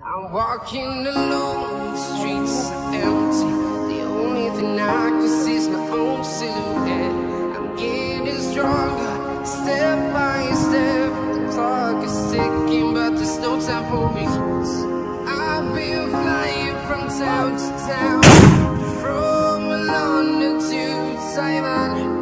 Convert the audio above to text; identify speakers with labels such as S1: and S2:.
S1: I'm walking alone, the streets are empty. The only thing I can see is my own silhouette. I'm getting stronger, step by step. The clock is ticking, but there's no time for regrets. I've been flying from town to town, from London to Taiwan.